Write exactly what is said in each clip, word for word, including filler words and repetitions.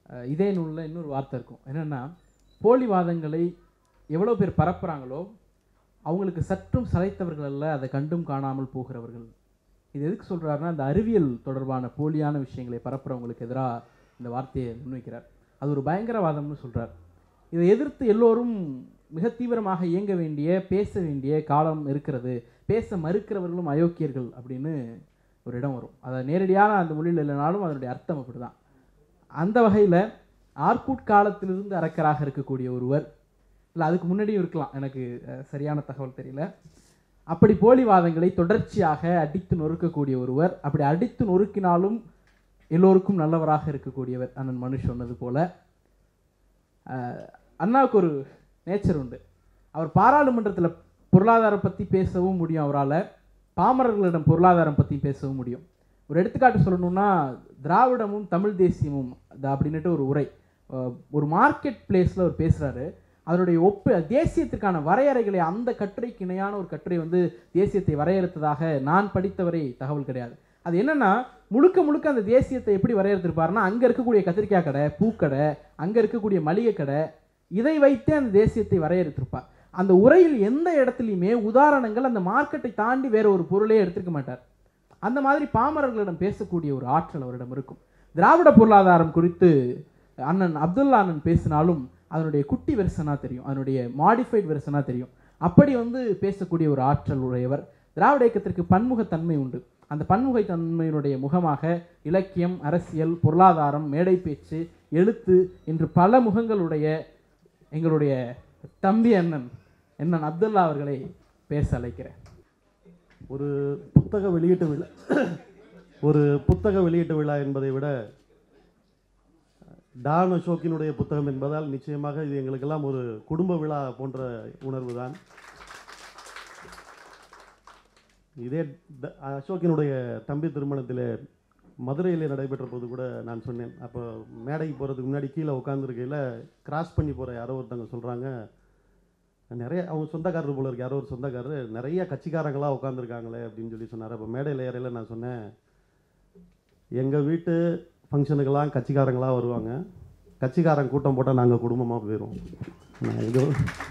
இதே நூலில் இன்னொரு வார்த்தை இருக்கும். என்னென்னா, போலிவாதங்களை எவ்வளோ பேர் பரப்புகிறாங்களோ அவங்களுக்கு சற்றும் சளைத்தவர்கள் அல்ல, அதை கண்டும் காணாமல் போகிறவர்கள். இது எதுக்கு சொல்கிறாருன்னா, அந்த அறிவியல் தொடர்பான போலியான விஷயங்களை பரப்புறவங்களுக்கு எதிராக இந்த வார்த்தையை முன்வைக்கிறார். அது ஒரு பயங்கரவாதம்னு சொல்கிறார். இதை எதிர்த்து எல்லோரும் மிக தீவிரமாக இயங்க வேண்டிய, பேச வேண்டிய காலம் இருக்கிறது. பேச மறுக்கிறவர்களும் அயோக்கியர்கள் அப்படின்னு ஒரு இடம் வரும். அதை நேரடியான அந்த மொழியில் இல்லைனாலும் அதனுடைய அர்த்தம் அப்படி தான். அந்த வகையில் ஆர்கூட் காலத்திலிருந்து அரக்கராக இருக்கக்கூடிய ஒருவர், இல்லை அதுக்கு முன்னாடியும் இருக்கலாம், எனக்கு சரியான தகவல் தெரியல, அப்படி போலிவாதங்களை தொடர்ச்சியாக அடித்து நொறுக்கக்கூடிய ஒருவர், அப்படி அடித்து நொறுக்கினாலும் எல்லோருக்கும் நல்லவராக இருக்கக்கூடியவர். அண்ணன் மனு சொன்னது போல அண்ணாவுக்கு ஒரு நேச்சர் உண்டு. அவர் பாராளுமன்றத்தில் பொருளாதாரம் பற்றி பேசவும் முடியும், அவரால் பாமரர்களிடம் பொருளாதாரம் பற்றி பேசவும் முடியும். ஒரு எடுத்துக்காட்டு சொல்லணும்னா, திராவிடமும் தமிழ் தேசியமும் அப்படின்ட்டு ஒரு உரை ஒரு மார்க்கெட் பிளேஸில் அவர் பேசுகிறாரு. அதனுடைய ஒப்பு தேசியத்திற்கான வரையறைகளை, அந்த கட்டுரைக்கு இணையான ஒரு கட்டுரை வந்து தேசியத்தை வரையறுத்ததாக நான் படித்தவரை தகவல் கிடையாது. அது என்னென்னா, முழுக்க முழுக்க அந்த தேசியத்தை எப்படி வரையறுத்திருப்பாருன்னா, அங்கே இருக்கக்கூடிய கத்திரிக்காய் கடை, பூக்கடை, அங்கே இருக்கக்கூடிய மளிகை கடை, இதை வைத்தே அந்த தேசியத்தை வரையறுத்திருப்பார். அந்த உரையில் எந்த இடத்துலையுமே உதாரணங்கள் அந்த மார்க்கெட்டை தாண்டி வேற ஒரு பொருளே எடுத்துக்க மாட்டார். அந்த மாதிரி பாமரர்களிடம் பேசக்கூடிய ஒரு ஆற்றல் அவரிடம் இருக்கும். திராவிட பொருளாதாரம் குறித்து அண்ணன் அப்துல்லா அண்ணன் பேசினாலும் அதனுடைய குட்டி வெர்சனாக தெரியும், அதனுடைய மாடிஃபைட் வெர்சனாக தெரியும். அப்படி வந்து பேசக்கூடிய ஒரு ஆற்றல் உடையவர். திராவிட இயக்கத்திற்கு பன்முகத்தன்மை உண்டு. அந்த பன்முகத்தன்மையினுடைய முகமாக இலக்கியம், அரசியல், பொருளாதாரம், மேடை பேச்சு, எழுத்து என்று பல முகங்களுடைய எங்களுடைய தம்பி அண்ணன் அண்ணன் அப்துல்லா அவர்களை பேச அழைக்கிறேன். ஒரு புத்தக வெளியீட்டு விழா ஒரு புத்தக வெளியீட்டு விழா என்பதை விட டான் அசோக்கினுடைய புத்தகம் என்பதால் நிச்சயமாக இது எங்களுக்கெல்லாம் ஒரு குடும்ப விழா போன்ற உணர்வு தான். இதே அசோக்கினுடைய தம்பி திருமணத்தில் மதுரையில் நடைபெற்ற போது கூட நான் சொன்னேன். அப்போ மேடைக்கு போகிறதுக்கு முன்னாடி கீழே உட்காந்துருக்கையில் கிராஸ் பண்ணி போகிற யாரோ ஒருத்தவங்க சொல்கிறாங்க, நிறைய அவங்க சொந்தக்காரர் போல இருக்கு, யாரோ ஒரு சொந்தக்காரர் நிறைய கட்சிக்காரங்களாக உட்காந்துருக்காங்களே அப்படின்னு சொல்லி சொன்னார். அப்போ மேடையில் ஏறையில் நான் சொன்னேன், எங்கள் வீட்டு ஃபங்க்ஷனுக்கெல்லாம் கட்சிக்காரங்களாக வருவாங்க, கட்சிக்காரங்க கூட்டம் போட்டால் நாங்கள் குடும்பமாக போயிடுவோம். இது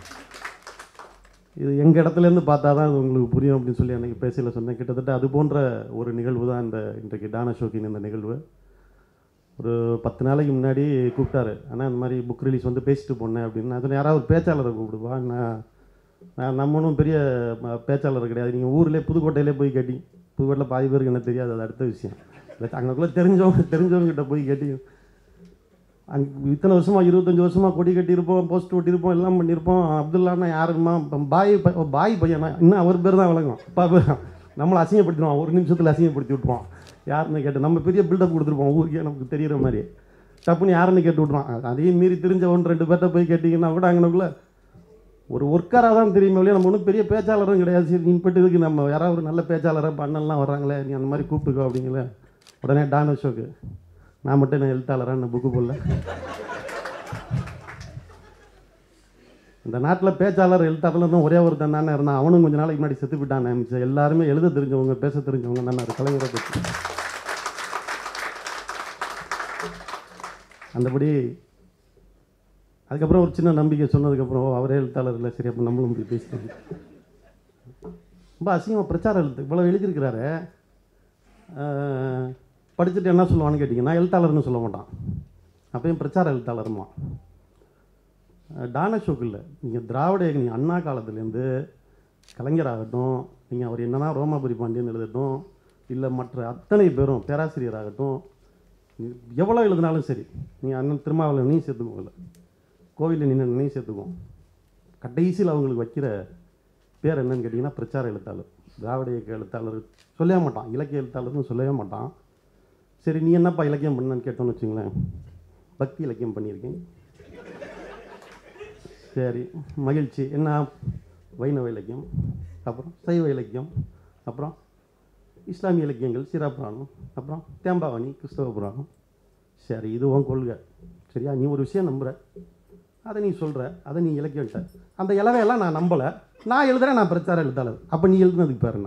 இது எங்கள் இடத்துலேருந்து பார்த்தா தான் அது உங்களுக்கு புரியும் அப்படின்னு சொல்லி அன்றைக்கி பேசையில் சொன்னேன். கிட்டத்தட்ட அது போன்ற ஒரு நிகழ்வு தான் இந்த இன்றைக்கு டான் அசோக்கின் இந்த நிகழ்வு. ஒரு பத்து நாளைக்கு முன்னாடி கூப்பிட்டாரு, ஆனால் இந்த மாதிரி புக் ரிலீஸ் வந்து பேசிட்டு போனேன் அப்படின்னு. அது யாராவது ஒரு பேச்சாளரை கூப்பிடுவா, நான் நான் நம்மளும் பெரிய பேச்சாளர் கிடையாது. நீங்கள் ஊரில் புதுக்கோட்டையிலே போய் கேட்டி, புதுக்கோட்டையில் பாதி பேருக்கு என்ன தெரியாது, அது அடுத்த விஷயம். அங்கக்குள்ளே தெரிஞ்சவங்க தெரிஞ்சவங்ககிட்ட போய் கேட்டி, அங்கே இத்தனை வருஷமாக இருபத்தஞ்சி வருஷமாக கொடி கட்டியிருப்போம், போஸ்ட் ஓட்டியிருப்போம், எல்லாம் பண்ணியிருப்போம். அப்துல்லான்னா யாருமா பாய் பாய் பையனா, இன்னும் அவர் பேர் தான் விளங்கும். அப்பா பேர் நம்மளை அசிங்கப்படுத்திடுவான், ஒரு நிமிஷத்தில் அசிங்கப்படுத்தி விட்டுருவான். யாருன்னு கேட்டு நம்ம பெரிய பில்டப் கொடுத்துருப்போம் ஊருக்கே நமக்கு தெரிகிற மாதிரி. டப்புன்னு யாருன்னு கேட்டு விட்ருவான். அதையும் மீறி தெரிஞ்ச ஒன்று ரெண்டு பேர்ட்ட போய் கேட்டிங்கன்னா கூட அங்கனக்குள்ளே ஒரு ஒர்க்கராக தான் தெரியுமே இல்லையா, நம்ம ஒன்றும் பெரிய பேச்சாளரும் கிடையாது. சரி நீ போய்ட்டு இதுக்கு நம்ம யாராவது ஒரு நல்ல பேச்சாளராக பண்ணலாம் வர்றாங்களே, நீ அந்த மாதிரி கூப்பிட்டுக்கோ அப்படிங்களே. உடனே டான் அசோக்கு, நான் மட்டும் என்ன எழுத்தாளராக நான் புக்கு போடல. இந்த நாட்டில் பேச்சாளர் எழுத்தாளர் தான் ஒரே ஒருத்தன் தானே இருந்தான். அவனும் கொஞ்சம் நாளைக்கு முன்னாடி செத்து விட்டான். நினைச்சேன் எல்லாருமே எழுத தெரிஞ்சவங்க, பேச தெரிஞ்சவங்க தானே கலைஞரை பற்றி. அந்தபடி அதுக்கப்புறம் ஒரு சின்ன நம்பிக்கை சொன்னதுக்கப்புறம் அவரே எழுத்தாளர் இல்லை, சரி அப்போ நம்மளும் இப்படி பேசிட்டாங்க. ரொம்ப அசிங்கமாக பிரச்சாரம் எழுத்து இவ்வளோ எழுதியிருக்கிறாரு. படிச்சுட்டு என்ன சொல்லுவான்னு கேட்டிங்கன்னா எழுத்தாளர்னு சொல்ல மாட்டான், அப்பயும் பிரச்சார எழுத்தாளருமா. டான் அசோக் இல்லை, நீங்கள் திராவிட நீங்கள் அண்ணா காலத்துலேருந்து கலைஞராகட்டும், நீங்கள் அவர் என்னன்னா ரோமாபுரி பாண்டியன் எழுதட்டும், இல்லை மற்ற அத்தனை பேரும் பேராசிரியராகட்டும், எவ்வளோ எழுதினாலும் சரி, நீங்கள் அண்ணன் திருமாவளவனையும் சேர்த்துக்கோங்க, கோவிலில் நின்று சேர்த்துக்குவோம். கடைசியில் அவங்களுக்கு வைக்கிற பேர் என்னன்னு கேட்டிங்கன்னா பிரச்சார எழுத்தாளர். திராவிட இயக்க எழுத்தாளர் சொல்லவே மாட்டான், இலக்கிய எழுத்தாளர்னு சொல்லவே மாட்டான். சரி நீ என்னப்பா இலக்கியம் பண்ணன்னு கேட்டோன்னு வச்சுங்களேன், பக்தி இலக்கியம் பண்ணியிருக்கேன். சரி மகிழ்ச்சி, என்ன வைணவ இலக்கியம், அப்புறம் சைவ இலக்கியம், அப்புறம் இஸ்லாமிய இலக்கியங்கள், சிராபுராணம், அப்புறம் தேம்பாவணி, கிறிஸ்தவ புராணம். சரி இது உன் கொள்கை, சரியா? நீ ஒரு விஷயம் நம்புகிற, அதை நீ சொல்கிற, அதை நீ இலக்கியம்ட்ட. அந்த இலவையெல்லாம் நான் நம்பலை, நான் எழுதுகிறேன், நான் பிரச்சாரம் எழுத்தாளர். அப்போ நீ எழுதுனதுக்கு பேர் என்ன?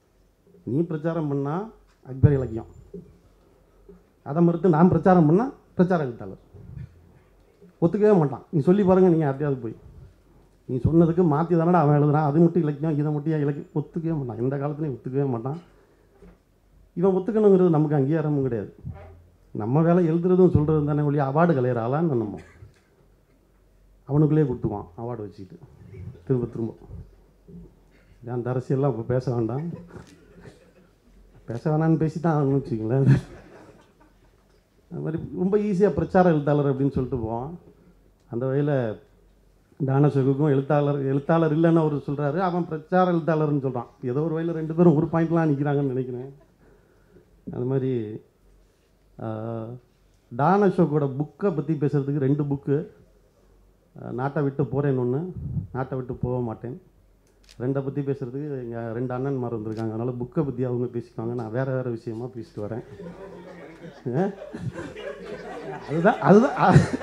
நீ பிரச்சாரம் பண்ணால் அது பேர் இலக்கியம், அதை மறுத்து நான் பிரச்சாரம் பண்ணால் பிரச்சார எழுத்தாளர். ஒத்துக்கவே மாட்டான். நீ சொல்லி பாருங்கள், நீங்கள் யார்ட்டையாவது போய் நீ சொன்னதுக்கு மாற்றி தானடா அவன் எழுதுறான், அது மட்டும் இலக்கியம், இதை மட்டும் இலக்கியம். ஒத்துக்கவே மாட்டான். இந்த காலத்துலேயும் ஒத்துக்கவே மாட்டான். இவன் ஒத்துக்கணுங்கிறது நமக்கு அங்கீகாரமும் கிடையாது. நம்ம வேலை எழுதுறதும் சொல்கிறது தானே ஒழிய அவார்டு கலையிறாளான்னு நம்ம அவனுக்குள்ளேயே கொடுத்துக்குவான் அவார்டு வச்சுக்கிட்டு திரும்ப திரும்ப. அந்த அரசியல்லாம் இப்போ பேச வேண்டாம், பேச வேணான்னு பேசி தான் ஆகணும்னு வச்சுங்களேன். அது மாதிரி ரொம்ப ஈஸியாக பிரச்சார எழுத்தாளர் அப்படின்னு சொல்லிட்டு போவான். அந்த வகையில் தானசேகருக்கும் எழுத்தாளர் எழுத்தாளர் இல்லைன்னு அவர் சொல்கிறாரு, அவன் பிரச்சார எழுத்தாளர்னு சொல்கிறான். ஏதோ ஒரு வகையில் ரெண்டு பேரும் ஒரு பாயிண்ட்லாம் நிற்கிறாங்கன்னு நினைக்கிறேன். அது மாதிரி தானசேகரோட புக்கை பற்றி பேசுகிறதுக்கு ரெண்டு புக்கு, நாட்டை விட்டு போகிறேன்னு ஒன்று, நாட்டை விட்டு போக மாட்டேன். ரெண்டை பற்றி பேசுகிறதுக்கு எங்கள் ரெண்டு அண்ணன்மார் வந்திருக்காங்க. அதனால் புக்கை பற்றி அவங்க பேசிக்குவாங்க, நான் வேறு வேறு விஷயமா பேசிட்டு வரேன். அதுதான் அதுதான்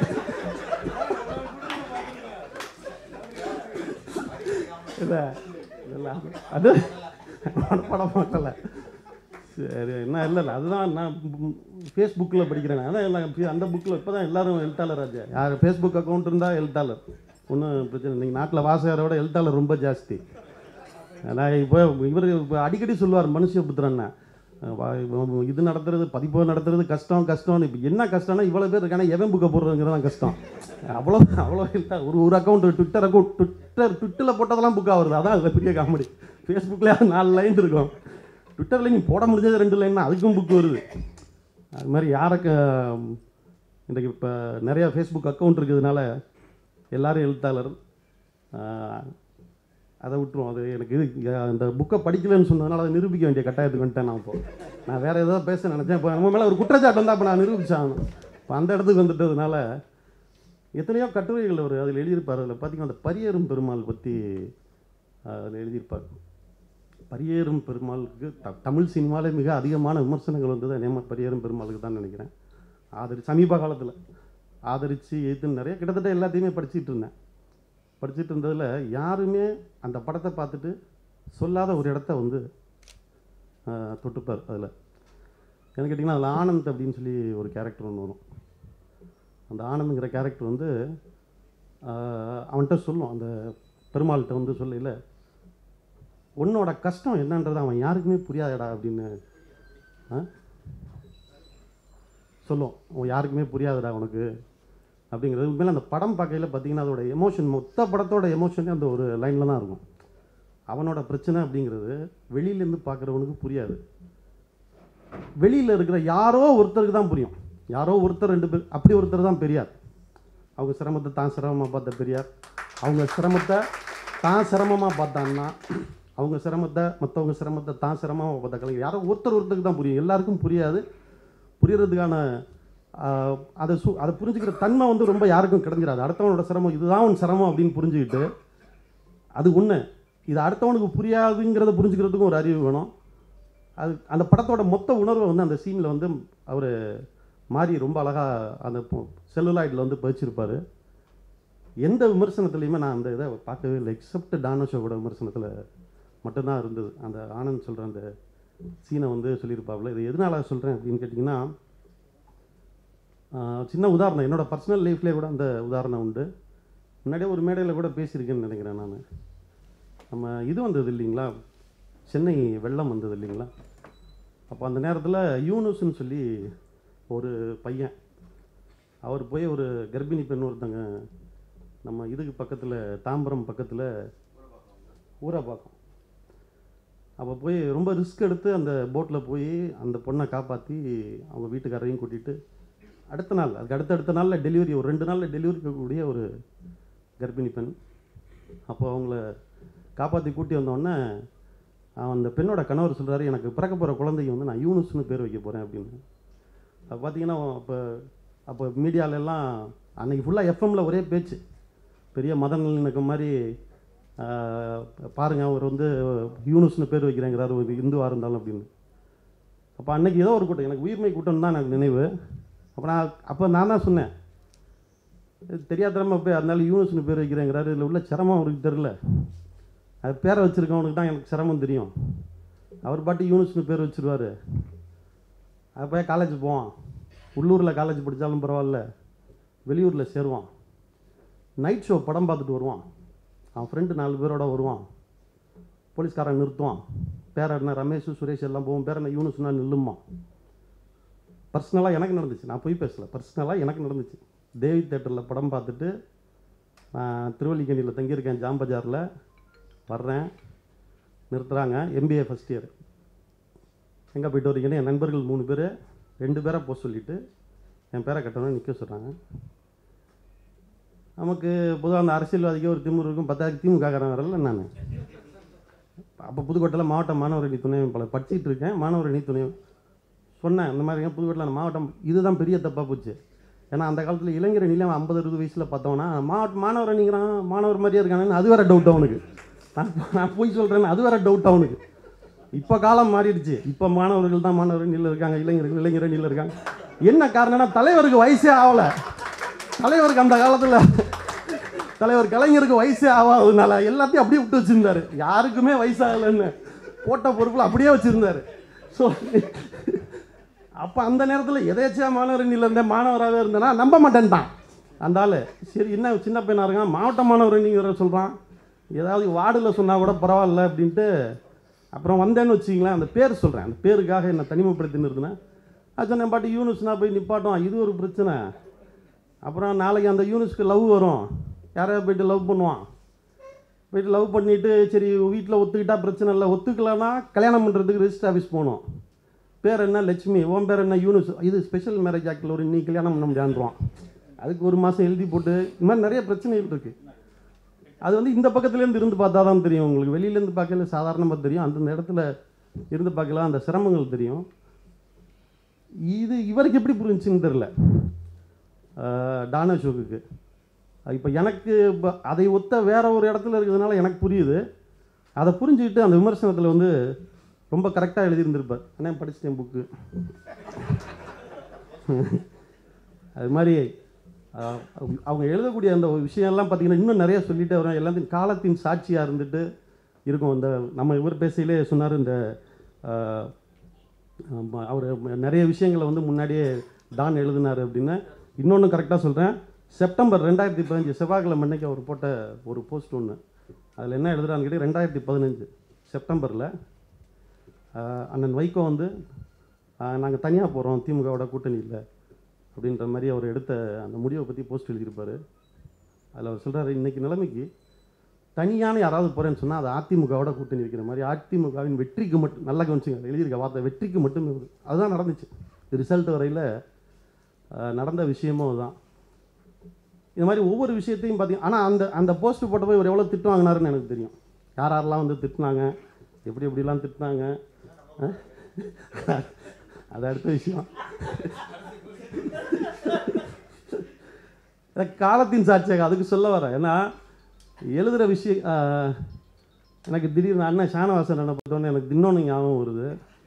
இல்லை இல்லை அது படம் பார்க்கல. சரி என்ன இல்லை இல்லை அதுதான் நான் ஃபேஸ்புக்கில் படிக்கிறேன். அதான் எல்லாம் அந்த புக்கில் இப்போ தான் எல்லோரும் எழுத்தாளர் ஆச்சு. யார் ஃபேஸ்புக் அக்கௌண்ட் இருந்தால் எழுத்தாளர், ஒன்றும் பிரச்சனை. நீங்கள் நாட்டில் வாசகரோட எழுத்தாளர் ரொம்ப ஜாஸ்தி. நான் இப்போ இவர் இப்போ அடிக்கடி சொல்லுவார் மனுஷபுத்திரன்னா, இது நடத்துறது பதிப்பு நடத்துறது கஷ்டம் கஷ்டம்னு. இப்போ என்ன கஷ்டம்னா இவ்வளோ பேர் இருக்கானா எவன் புக்கை போடுறதுங்கிறது தான் கஷ்டம். அவ்வளோ அவ்வளோ எழுத்தாளர். ஒரு ஒரு அக்கௌண்ட் ட்விட்டர் அக்கௌண்ட் ட்விட்டர் ட்விட்டரில் போட்டதெல்லாம் புக்காக வருது. அதான் அதில் பெரிய காமெடி. ஃபேஸ்புக்கில் நாலு லைன் இருக்கும், ட்விட்டரில் நீ போட முடிஞ்சது ரெண்டு லைன்னா அதுக்கும் புக்கு வருது. அது மாதிரி யாருக்கு இன்றைக்கு இப்போ நிறையா ஃபேஸ்புக் அக்கௌண்ட் இருக்கிறதுனால எல்லோரும் எழுத்தாளர். அதை விட்டுருவோம். அது எனக்கு இது அந்த புக்கை படிக்கலன்னு சொன்னதுனால அதை நிரூபிக்க வேண்டிய கட்டாயத்துக்கு வந்துட்டேன். நான் இப்போ நான் வேறு ஏதோ பேச நினச்சேன். இப்போ நம்ம மேலே ஒரு குற்றச்சாட்டு வந்தால் அப்போ நான் நிரூபிச்சாகணும். இப்போ அந்த இடத்துக்கு வந்துட்டதுனால எத்தனையோ கட்டுரைகள் அவர் அதில் எழுதியிருப்பார். அதில் பார்த்திங்கன்னா அந்த பரியேறும் பெருமாள் பற்றி அதில் எழுதியிருப்பார். பரியேறும் பெருமாளுக்கு த தமிழ் சினிமாவில் மிக அதிகமான விமர்சனங்கள் வந்தது அதே பரியேறும் பெருமாளுக்கு தான் நினைக்கிறேன். ஆதரி சமீப காலத்தில் ஆதரித்து எழுத்துன்னு நிறைய கிட்டத்தட்ட எல்லாத்தையுமே படிச்சுட்டு இருந்தேன். படிச்சுட்டு இருந்ததில் யாருமே அந்த படத்தை பார்த்துட்டு சொல்லாத ஒரு இடத்த வந்து தொட்டுப்பார். அதில் என்ன கேட்டிங்கன்னா அதில் ஆனந்த் அப்படின்னு சொல்லி ஒரு கேரக்டர் ஒன்று வரும். அந்த ஆனந்துங்கிற கேரக்டர் வந்து அவன்கிட்ட சொல்லும், அந்த பெருமாள்கிட்ட வந்து சொல்ல, உன்னோட கஷ்டம் என்னன்றது அவன் யாருக்குமே புரியாதடா அப்படின்னு சொல்லும். அவன் யாருக்குமே புரியாதடா உனக்கு அப்படிங்கிறது. உண்மையில அந்த படம் பார்க்கையில் பார்த்தீங்கன்னா அதோட எமோஷன், மொத்த படத்தோட எமோஷனே அந்த ஒரு லைனில் தான் இருக்கும். அவனோட பிரச்சனை அப்படிங்கிறது வெளியிலேருந்து பார்க்குறவனுக்கு புரியாது. வெளியில் இருக்கிற யாரோ ஒருத்தருக்கு தான் புரியும். யாரோ ஒருத்தர் ரெண்டு பேர் அப்படி ஒருத்தர் தான் பெரியார். அவங்க சிரமத்தை தான் சிரமமாக பார்த்த பெரியார். அவங்க சிரமத்தை தான் சிரமமாக பார்த்தான்னா, அவங்க சிரமத்தை மற்றவங்க சிரமத்தை தான் சிரமமாக பார்த்த கலைஞர் யாரோ ஒருத்தர் ஒருத்தருக்கு தான் புரியும். எல்லாருக்கும் புரியாது. புரியறதுக்கான அதை சு அதை புரிஞ்சுக்கிற தன்மை வந்து ரொம்ப யாருக்கும் கிடைஞ்சிடாது. அடுத்தவனோட சிரமம் இதுதான் அவன் சிரமம் அப்படின்னு புரிஞ்சுக்கிட்டு அது ஒன்று. இது அடுத்தவனுக்கு புரியாதுங்கிறத புரிஞ்சுக்கிறதுக்கும் ஒரு அறிவு வேணும். அது அந்த படத்தோட மொத்த உணர்வை வந்து அந்த சீனில் வந்து அவர் மாறி ரொம்ப அழகாக அந்த செல்லுலாய்டில் வந்து பதிச்சிருப்பார். எந்த விமர்சனத்துலையுமே நான் அந்த இதை பார்க்கவே இல்லை, எக்ஸப்ட் தானசேகரோட விமர்சனத்தில் மட்டும்தான் இருந்தது. அந்த ஆனந்த் சொல்கிற அந்த சீனை வந்து சொல்லியிருப்பாப்புல. இது எதனால் சொல்கிறேன் அப்படின்னு கேட்டிங்கன்னா, சின்ன உதாரணம் என்னோடய பர்சனல் லைஃப்லேயே கூட அந்த உதாரணம் உண்டு. முன்னாடியே ஒரு மேடையில் கூட பேசியிருக்கேன்னு நினைக்கிறேன் நான். நம்ம இது வந்தது இல்லைங்களா, சென்னை வெள்ளம் வந்தது இல்லைங்களா, அப்போ அந்த நேரத்தில் யூனுஸ்ன்னு சொல்லி ஒரு பையன், அவர் போய் ஒரு கர்ப்பிணி பெண் ஒருத்தங்க நம்ம இதுக்கு பக்கத்தில் தாம்பரம் பக்கத்தில் ஊரப்பாக்கம், அப்போ போய் ரொம்ப ரிஸ்க் எடுத்து அந்த போட்டில் போய் அந்த பொண்ணை காப்பாற்றி அவங்க வீட்டுக்காரரையும் கூட்டிகிட்டு அடுத்த நாள் அதுக்கு அடுத்த அடுத்த நாளில் டெலிவரி, ஒரு ரெண்டு நாளில் டெலிவரி இருக்கக்கூடிய ஒரு கர்ப்பிணி பெண். அப்போ அவங்கள காப்பாற்றி கூட்டி வந்தோடனே அந்த பெண்ணோட கணவர் சொல்கிறாரு, எனக்கு பிறக்க போகிற குழந்தைக்கு வந்து நான் யூனுஸ்னு பேர் வைக்க போகிறேன் அப்படின்னு. அப்போ பார்த்தீங்கன்னா அப்போ அப்போ மீடியாலெல்லாம் அன்றைக்கி ஃபுல்லாக எஃப்எம்மில் ஒரே பேச்சு, பெரிய மத நல்லிணக்கம் மாதிரி, பாருங்கள் அவர் வந்து யூனுஸ்னு பேர் வைக்கிறேங்கிறாரு ஒரு இந்துவாக இருந்தாலும் அப்படின்னு. அப்போ அன்றைக்கி ஏதோ ஒரு கூட்டம், எனக்கு உயிர்மை கூட்டம் தான் எனக்கு நினைவு. அப்போ நான் அப்போ நான் தான் சொன்னேன், தெரியாதரமாக போய் அதனால யூனுஸ்னு பேர் வைக்கிறேங்கிறாரு, இதில் உள்ள சிரமம் அவருக்கு தெரில, அது பேரை வச்சுருக்கவனுக்கு தான் எனக்கு சிரமம் தெரியும், அவர் பாட்டு யூனுஸ்னு பேர் வச்சுருவார், அது போய் காலேஜ் போவான் உள்ளூரில் காலேஜ் படித்தாலும் பரவாயில்ல, வெளியூரில் சேருவான். நைட் ஷோ படம் பார்த்துட்டு வருவான். அவன் ஃப்ரெண்டு நாலு பேரோட வருவான். போலீஸ்காரன் நிறுத்துவான். பேர் என்ன ரமேஷ் சுரேஷ் எல்லாம் போவோம். பேர் என்ன யூனுஸ்னா நில்லுமா. பர்சனலாக எனக்கு நடந்துச்சு, நான் போய் பேசலை, பர்சனலாக எனக்கு நடந்துச்சு. தேவி தேட்டரில் படம் பார்த்துட்டு நான் திருவல்லிக்கேணியில் தங்கியிருக்கேன், ஜாம் பஜாரில். வர்றேன், நிறுத்துகிறாங்க. MBA first year. எங்கே போய்ட்டு வரீங்கன்னு என் நண்பர்கள் மூணு பேர், ரெண்டு பேரை போக சொல்லிவிட்டு என் பேரை கட்டணும்னு நிற்க சொல்கிறாங்க. நமக்கு பொதுவாக அந்த அரசியல்வாதிக்கு ஒரு திமுக இருக்கும். பத்தாயிரம் திமுககாரன் வரல நான். அப்போ புதுக்கோட்டையில் மாவட்ட மாணவர் அணி துணை பல படிச்சுட்டு இருக்கேன். மாணவர் அணி துணை சொன்னேன், இந்த மாதிரி புதுக்கோட்டையில் மாவட்டம் இதுதான் பெரிய தப்பாக போச்சு. ஏன்னா அந்த காலத்தில் இளைஞர் அணியில் ஐம்பது அறுபது வயசில் பார்த்தோன்னா மாவட்ட மாணவர் அணிங்கிறான், மாணவர் மாதிரியே இருக்கானு அது வேறு டவுட் அவனுக்கு. நான் நான் போய் சொல்கிறேன்னு அது வேறு டவுட் அவனுக்கு. இப்போ காலம் மாறிடுச்சு. இப்போ மாணவர்கள் தான் மாணவர் அணியில் இருக்காங்க, இளைஞர்கள் இளைஞர் அணியில் இருக்காங்க. என்ன காரணம்னா தலைவருக்கு வயசே ஆகலை. தலைவருக்கு அந்த காலத்தில் தலைவர் கலைஞருக்கு வயசே ஆகாததுனால எல்லாத்தையும் அப்படியே விட்டு வச்சுருந்தார். யாருக்குமே வயசாகலைன்னு போட்ட பொறுப்பில் அப்படியே வச்சுருந்தார். ஸோ அப்போ அந்த நேரத்தில் எதேச்சியா மாணவர் அணியில் இருந்தேன், மாணவராகவே இருந்தேன்னா நம்ப மாட்டேன்ட்டான் அந்த ஆள். சரி என்ன சின்ன பையனாக இருக்கான், மாவட்ட மாணவர் அணிங்கிற சொல்கிறான், ஏதாவது வார்டில் சொன்னால் கூட பரவாயில்ல அப்படின்ட்டு அப்புறம் வந்தேன்னு வச்சிங்களேன். அந்த பேர் சொல்கிறேன், அந்த பேருக்காக என்னை தனிமைப்படுத்தி நிறுத்தினேன். அது சொன்னேன் பாட்டு யூனுஸ்னா போய் நிப்பாட்டோம், இது ஒரு பிரச்சனை. அப்புறம் நாளைக்கு அந்த யூனுஸ்க்கு லவ் வரும், யாரையா போய்ட்டு லவ் பண்ணுவான். போய்ட்டு லவ் பண்ணிவிட்டு சரி வீட்டில் ஒத்துக்கிட்டா பிரச்சனை இல்லை, ஒத்துக்கலான்னா கல்யாணம் பண்ணுறதுக்கு ரெஜிஸ்டர் ஆஃபீஸ் போகணும். பேர் என்ன லட்சுமி, ஓன் பேர் என்ன யூனுஸ், இது ஸ்பெஷல் மேரேஜ் ஆக்டில் ஒரு இன்னைக்கு கல்யாணம் பண்ண முடியாண்டுருவான். அதுக்கு ஒரு மாதம் எழுதி போட்டு இந்த மாதிரி நிறைய பிரச்சனைகள் இருக்குது. அது வந்து இந்த பக்கத்துலேருந்து இருந்து பார்த்தா தான் தெரியும் உங்களுக்கு. வெளியிலேருந்து பார்க்கல சாதாரணமாக தெரியும், அந்தந்த இடத்துல இருந்து பார்க்கலாம் அந்த சிரமங்கள் தெரியும். இது இவருக்கு எப்படி புரிஞ்சுன்னு தெரில டானா ஷோக்குக்கு. இப்போ எனக்கு இப்போ அதை ஒத்த வேற ஒரு இடத்துல இருக்கிறதுனால எனக்கு புரியுது. அதை புரிஞ்சுக்கிட்டு அந்த விமர்சனத்தில் வந்து ரொம்ப கரெக்டாக எழுதியிருந்திருப்பார். ஆனால் படிச்சிட்டேன் புக்கு. அது மாதிரி அவங்க எழுதக்கூடிய அந்த விஷயம்லாம் பார்த்திங்கன்னா இன்னும் நிறைய சொல்லிகிட்டே வரோம். எல்லாத்தையும் காலத்தின் சாட்சியாக இருந்துட்டு இருக்கும். இந்த நம்ம இவர் பேசையிலே சொன்னார், இந்த அவர் நிறைய விஷயங்களை வந்து முன்னாடியே டான் எழுதினார் அப்படின்னு. இன்னொன்று கரெக்டாக சொல்கிறேன், செப்டம்பர் ரெண்டாயிரத்தி பதினஞ்சு செவ்வாய்க்கிழமை அன்னைக்கு அவர் போட்ட ஒரு போஸ்ட் ஒன்று, அதில் என்ன எழுதுறான்னு கேட்டு ரெண்டாயிரத்தி பதினஞ்சு செப்டம்பரில் அண்ணன் வைகோ வந்து நாங்கள் தனியாக போகிறோம், திமுகவோட கூட்டணி இல்லை அப்படின்ற மாதிரி அவர் எடுத்த அந்த முடிவை பற்றி போஸ்ட் எழுதியிருப்பார். அதில் அவர் சொல்கிறாரு, இன்றைக்கி நிலைமைக்கு தனியான யாராவது போகிறேன்னு சொன்னால் அது அதிமுகவோட கூட்டணி வைக்கிற மாதிரி, அதிமுகவின் வெற்றிக்கு மட்டும், நல்லா கவனிச்சுங்க எழுதியிருக்க வார்த்தை, வெற்றிக்கு மட்டும் அதுதான் நடந்துச்சு. ரிசல்ட் வரையில் நடந்த விஷயமும் அதுதான். இது மாதிரி ஒவ்வொரு விஷயத்தையும் பார்த்தீங்க. ஆனால் அந்த அந்த போஸ்ட்டு போட்ட போய் இவர் எவ்வளோ திட்டு வாங்கினாருன்னு எனக்கு தெரியும். யார் யாரெல்லாம் வந்து திட்டினாங்க, எப்படி எப்படிலாம் திட்டினாங்க, அது அடுத்த விஷயம். காலத்தின் சாட்சியாக அதுக்கு சொல்ல வரேன். ஏன்னா எழுதுகிற விஷயம் எனக்கு திடீர்னு அண்ணன் ஷானவாசன் என்ன பார்த்தோன்னே எனக்கு இன்னொன்று ஞாபகம் வருது.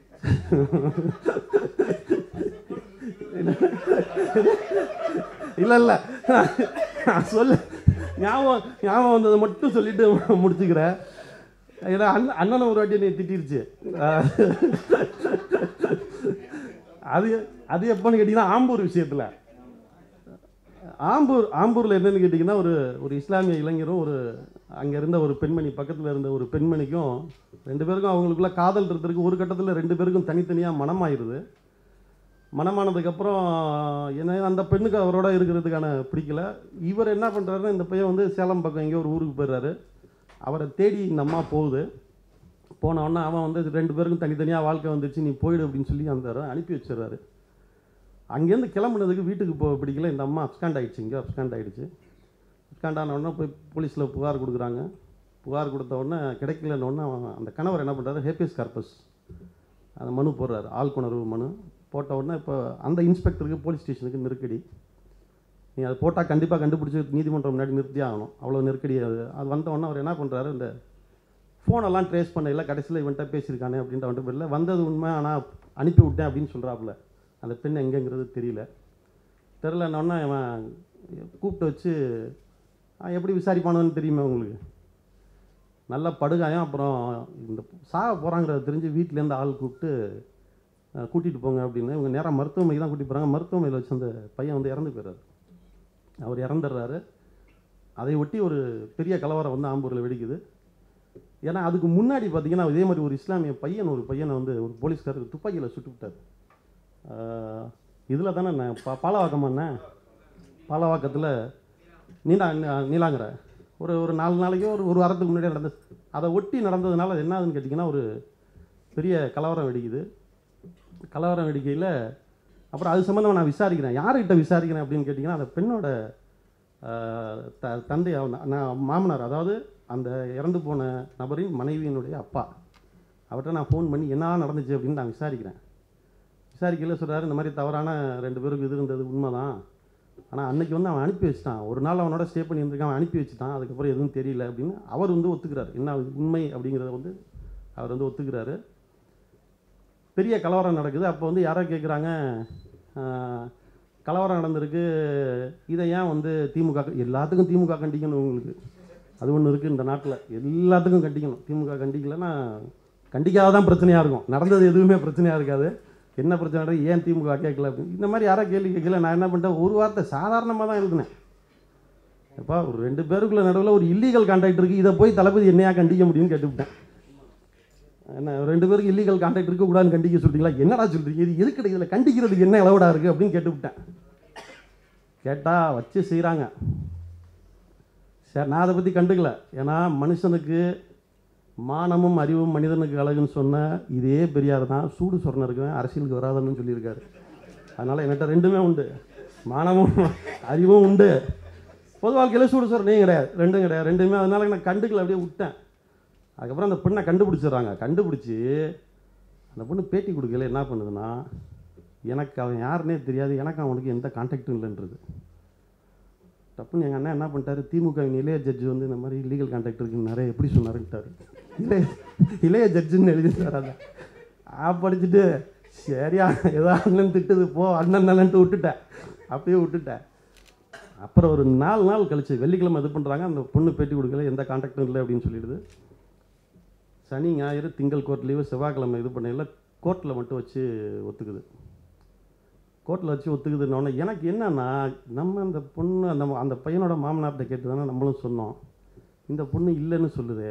இல்லை இல்லை நான் சொல்ல ஞாபகம் ஞாபகம் வந்ததை மட்டும் சொல்லிட்டு முடிச்சுக்கிறேன். ஏன்னா அண்ணன் அண்ணனை ஒரு வாட்டி நீ திட்டிருச்சு. அது அது எப்போன்னு கேட்டிங்கன்னா ஆம்பூர் விஷயத்தில். ஆம்பூர் ஆம்பூரில் என்னென்னு கேட்டிங்கன்னா ஒரு ஒரு இஸ்லாமிய இளைஞரும் ஒரு அங்கே இருந்த ஒரு பெண்மணி, பக்கத்தில் இருந்த ஒரு பெண்மணிக்கும் ரெண்டு பேருக்கும் அவங்களுக்குள்ள காதல் இருக்கிறதுக்கு ஒரு கட்டத்தில் ரெண்டு பேருக்கும் தனித்தனியாக மனமாயிருது. மனமானதுக்கப்புறம் என்ன அந்த பெண்ணுக்கு அவரோட இருக்கிறதுக்கான பிடிக்கல. இவர் என்ன பண்ணுறாருன்னா, இந்த பையன் வந்து சேலம் பக்கம் எங்கேயோ ஒரு ஊருக்கு போயிடுறாரு. அவரை தேடி இந்த அம்மா போகுது. போனவுடனே அவன் வந்து ரெண்டு பேருக்கும் தனித்தனியாக வாழ்க்கை வந்துடுச்சு, நீ போயிடு அப்படின்னு சொல்லி அந்த அனுப்பி வச்சிடுறாரு. அங்கேருந்து கிளம்புனதுக்கு வீட்டுக்கு போக பிடிக்கல. இந்த அம்மா அப்ஸ்காண்ட் ஆகிடுச்சு, இங்கே அப்ஸ்காண்ட் ஆகிடுச்சு. அப்ஸ்காண்ட் ஆனவுடனே போய் போலீஸில் புகார் கொடுக்குறாங்க. புகார் கொடுத்த உடனே கிடைக்கலன்னொடனே அவன் அந்த கணவர் என்ன பண்ணுறாரு, ஹேபியஸ் கார்பஸ் அந்த மனு போடுறாரு, ஆள்கொணர்வு மனு போட்ட உடனே இப்போ அந்த இன்ஸ்பெக்டருக்கு போலீஸ் ஸ்டேஷனுக்கு நெருக்கடி. நீ அதை போட்டால் கண்டிப்பாக கண்டுபிடிச்சி நீதிமன்றம் முன்னாடி நிறுத்தி ஆகணும், அவ்வளோ நெருக்கடி. அது அது வந்த உடனே அவர் என்ன பண்ணுறாரு, இந்த ஃபோனெல்லாம் ட்ரேஸ் பண்ண இல்லை, கடைசியில் இவன்ட்ட பேசியிருக்கானே அப்படின்ட்டு வந்துட்டு போயிடல. வந்தது உண்மை, ஆனால் அனுப்பி விட்டேன் அப்படின்னு சொல்கிறாப்புல. அந்த பெண் எங்கேங்கிறது தெரியல. தெரிலன்னொன்னே அவன் கூப்பிட்டு வச்சு எப்படி விசாரிப்பானு தெரியுமா உங்களுக்கு, நல்லா படுகாயம். அப்புறம் இந்த சாக போகிறாங்கிறத தெரிஞ்சு வீட்டிலேருந்து ஆள் கூப்பிட்டு கூட்டிகிட்டு போங்க அப்படின்னு. இவங்க நேராக மருத்துவமனைக்கு தான் கூட்டிகிட்டு போகிறாங்க. மருத்துவமனையில் வச்சு அந்த பையன் வந்து இறந்து போயிடுறாரு. அவர் இறந்துடுறாரு. அதை ஒட்டி ஒரு பெரிய கலவரம் வந்து ஆம்பூரில் வெடிக்குது. ஏன்னா அதுக்கு முன்னாடி பார்த்தீங்கன்னா இதே மாதிரி ஒரு இஸ்லாமிய பையன் ஒரு பையனை வந்து ஒரு போலீஸ்காரருக்கு துப்பாக்கியில் சுட்டு விட்டார். இதில் தானே நான் பா பாலவாக்கமாண்ணே பாலவாக்கத்தில் நீலா நீலாங்கிற ஒரு ஒரு நாலு நாளைக்கோ ஒரு ஒரு வாரத்துக்கு முன்னாடியே நடந்தது. அதை ஒட்டி நடந்ததுனால அது என்ன ஆகுதுன்னு கேட்டிங்கன்னா ஒரு பெரிய கலவரம் வெடிக்குது. கலவரம் வெடிக்கையில் அப்புறம் அது சம்மந்தமாக நான் விசாரிக்கிறேன். யார்கிட்ட விசாரிக்கிறேன் அப்படின்னு கேட்டிங்கன்னா அந்த பெண்ணோட த தந்தை நான் மாமனார், அதாவது அந்த இறந்து போன நபரின் மனைவியினுடைய அப்பா. அவர்கிட்ட நான் ஃபோன் பண்ணி என்ன நடந்துச்சு அப்படின்னு நான் விசாரிக்கிறேன். விசாரிக்கையில் சொல்கிறாரு, இந்த மாதிரி தவறான ரெண்டு பேருக்கு இது இருந்தது உண்மை தான். ஆனால் அன்றைக்கி வந்து அவன் அனுப்பி வச்சுட்டான். ஒரு நாள் அவனோட ஸ்டே பண்ணி இருந்திருக்கான், அவன் அனுப்பி வச்சுட்டான். அதுக்கப்புறம் எதுவும் தெரியல அப்படின்னு அவர் வந்து ஒத்துக்கிறார். என்ன உண்மை அப்படிங்கிறத வந்து அவர் வந்து ஒத்துக்கிறாரு. பெரிய கலவரம் நடக்குது. அப்போ வந்து யாரோ கேட்குறாங்க, கலவரம் நடந்திருக்கு, இதை ஏன் வந்து திமுக எல்லாத்துக்கும் திமுக கண்டிக்கணும். உங்களுக்கு அது ஒன்று இருக்குது இந்த நாட்டில், எல்லாத்துக்கும் கண்டிக்கணும். திமுக கண்டிக்கலைன்னா கண்டிக்காத தான் பிரச்சனையாக இருக்கும். நடந்தது எதுவுமே பிரச்சனையாக இருக்காது. என்ன பிரச்சனை நடக்குது, ஏன் திமுக கேட்கல அப்படின்னு இந்த மாதிரி யாரோ கேள்வி கேட்கல. நான் என்ன பண்ணிட்டேன், ஒரு வார்த்தை சாதாரணமாக தான் எழுதினேன். எப்பா ஒரு ரெண்டு பேருக்குள்ள நடுவில் ஒரு இல்லீகல் கான்ட்ராக்ட் இருக்குது, இதை போய் தளபதி என்னையா கண்டிக்க முடியும்னு கேட்டுவிட்டேன். என்ன ரெண்டு பேருக்கு இல்லீகல் கான்ட்ராக்ட் இருக்கக்கூடாதுன்னு கண்டிக்க சொல்கிறீங்களா, என்னடா சொல்கிறீங்க, இது எதுக்கு இதில் கண்டிக்கிறதுக்கு என்ன அளவுடா இருக்குது அப்படின்னு கேட்டுவிட்டேன். கேட்டால் வச்சு செய்கிறாங்க. சரி, நான் அதை பற்றி கண்டுக்கல. ஏன்னா மனுஷனுக்கு மானமும் அறிவும் மனிதனுக்கு அழகுன்னு சொன்ன இதே பெரியார் தான் சூடு சொரண இருக்குவேன் அரசியலுக்கு வராதன்னு சொல்லியிருக்காரு. அதனால் என்கிட்ட ரெண்டுமே உண்டு, மானமும் அறிவும் உண்டு. பொது வாழ்க்கையில் சூடு சொரணையும் கிடையாது, ரெண்டும் கிடையாது, ரெண்டுமே. அதனால் நான் கண்டுக்கல, அப்படியே விட்டேன். அதுக்கப்புறம் அந்த பெண்ணை கண்டுபிடிச்சிடுறாங்க. கண்டுபிடிச்சி அந்த பொண்ணு பேட்டி கொடுக்கல. என்ன பண்ணுதுன்னா, எனக்கு அவன் யாருன்னே தெரியாது, எனக்கு அவனுக்கு எந்த கான்டாக்டும் இல்லைன்றது. தப்புன்னு எங்கள் அண்ணன் என்ன பண்ணிட்டாரு, திமுக இளைய ஜட்ஜு வந்து இந்த மாதிரி லீகல் கான்டாக்ட் இருக்குன்னு நிறைய எப்படி சொன்னாருன்ட்டார். இளைய இளைய ஜட்ஜுன்னு எழுதிட்டார். அதை ஆ படிச்சுட்டு சரியா ஏதோ அண்ணன் திட்டுது போ அண்ணன் நல்லன்ட்டு விட்டுட்டேன், அப்படியே விட்டுட்டேன். அப்புறம் ஒரு நாலு நாள் கழிச்சு வெள்ளிக்கிழமை இது பண்ணுறாங்க, அந்த பொண்ணு பேட்டி கொடுக்கல, எந்த கான்டாக்டும் இல்லை அப்படின்னு சொல்லிடுது. சனி ஞாயிறு திங்கள் கோர்ட் லீவு, செவ்வாய்க்கிழமை இது பண்ணல, கோர்ட்டில் மட்டும் வச்சு ஒத்துக்குது. கோர்ட்டில் வச்சு ஒத்துக்குதுன்னொன்னே எனக்கு என்னன்னா, நம்ம அந்த பொண்ணு அந்த அந்த பையனோட மாமனார்கிட்ட கேட்டு தானே நம்மளும் சொன்னோம், இந்த பொண்ணு இல்லைன்னு சொல்லுது,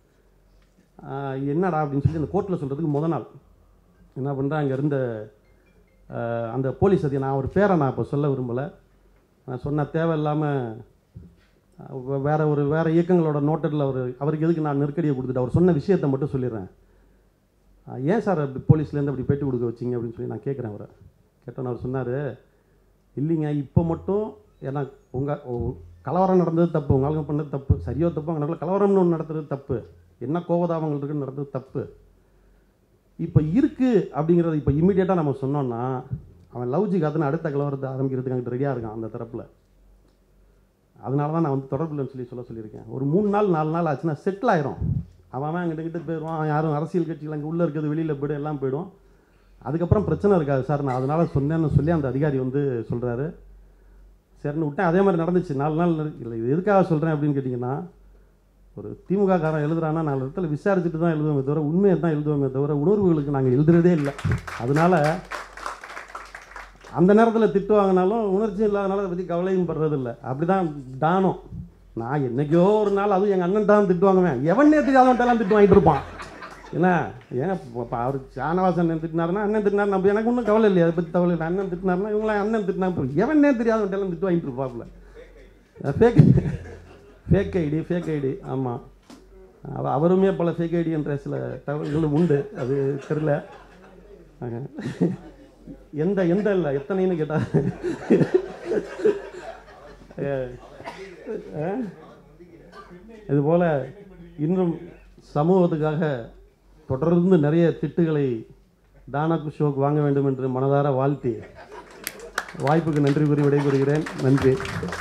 என்னடா அப்படின்னு சொல்லி அந்த கோர்ட்டில் சொல்கிறதுக்கு முத நாள் என்ன பண்ணுறேன், அங்கே இருந்த அந்த போலீஸ் அதிகாரி, நான் ஒரு பேரை நான் இப்போ சொல்ல விரும்பலை, நான் சொன்ன தேவையில்லாமல் வேறு ஒரு வேறு இயக்கங்களோட நோட்டத்தில் அவர் அவருக்கு எதுக்கு நான் நெருக்கடியை கொடுத்துட்டு அவர் சொன்ன விஷயத்தை மட்டும் சொல்லிடுறேன். ஏன் சார் அப்படி போலீஸ்லேருந்து அப்படி பேட்டி கொடுக்க வச்சிங்க அப்படின்னு சொல்லி நான் கேட்குறேன். அவரை கேட்டோன்னு அவர் சொன்னார், இல்லைங்க இப்போ மட்டும் ஏன்னா உங்கள் கலவரம் நடந்தது தப்பு, உங்களுக்கு பண்ணது தப்பு, சரியோ தப்பு, அங்கே நடக்கல, கலவரம்னு ஒன்று நடத்துறது தப்பு, என்ன கோபதாபங்கள் இருக்குன்னு நடந்தது தப்பு. இப்போ இருக்குது அப்படிங்கிறத இப்போ இம்மிடியேட்டாக நம்ம சொன்னோன்னா அவன் லவ்ஜி காத்துன்னு அடுத்த கலவரத்தை ஆரம்பிக்கிறதுக்கு அங்கிட்ட ரெடியாக இருக்கான் அந்த தரப்பில். அதனால தான் நான் வந்து தொடர்புலன்னு சொல்லி சொல்ல சொல்லியிருக்கேன். ஒரு மூணு நாள் நாலு நாள் ஆச்சுன்னா செட்டில் ஆயிரும். அவன் அங்கிட்ட கிட்ட போயிடுவான், யாரும் அரசியல் கட்சிகள் அங்கே உள்ளே இருக்கிறது வெளியில் போய்டும், எல்லாம் போய்டும். அதுக்கப்புறம் பிரச்சனை இருக்காது சார், நான் அதனால் சொன்னேன்னு சொல்லி அந்த அதிகாரி வந்து சொல்கிறாரு. சரின்னு விட்டேன். அதே மாதிரி நடந்துச்சு நாலு நாள். இல்லை இது எதுக்காக சொல்கிறேன் அப்படின்னு கேட்டிங்கன்னா, ஒரு திமுக காரன் எழுதுறான்னா நாலு இடத்துல விசாரிச்சுட்டு தான் எழுதுவோமே தவிர உண்மையை தான் எழுதுவோமே தவிர உணர்வுகளுக்கு நாங்கள் எழுதுறதே இல்லை. அதனால் அந்த நேரத்தில் திட்டு வாங்கினாலும் உணர்ச்சி இல்லாதனால அதை பற்றி கவலையும் படுறது இல்லை. அப்படி தான் டானும். நான் என்றைக்கோ ஒரு நாள் அதுவும் எங்கள் அண்ணன் தான் திட்டு வாங்குவேன், எவனே தெரியாதவன்ட்டெல்லாம் திட்டு வாங்கிட்டு இருப்பான். ஏன்னா ஏன் இப்போ அவர் சானவாசன் அண்ணன் திட்டினாருன்னா அண்ணன் திட்டினார், நம்ம எனக்கு ஒன்றும் கவலை இல்லையா அதை பற்றி கவலை இல்லை. அண்ணன் திட்டினாருன்னா இவங்களாம் அண்ணன் திட்டினா எவனே தெரியாதவன்ட்டெல்லாம் திட்டு வாங்கிட்டு இருப்பாப்புல. Fake fake ID fake ID ஆமாம், அவருமே பல ஃபேக் ஐடி என்ற சில தகவல்களும் உண்டு, அது தெரில. எந்த எந்த இல்லை எத்தனைன்னு கேட்டால் இதுபோல் இன்னும் சமூகத்துக்காக தொடர்ந்து நிறைய திட்டுகளை தானா ஷோக்கு வாங்க வேண்டும் என்று மனதார வாழ்த்தி வாய்ப்புக்கு நன்றி கூறி விடைபெறுகிறேன். நன்றி.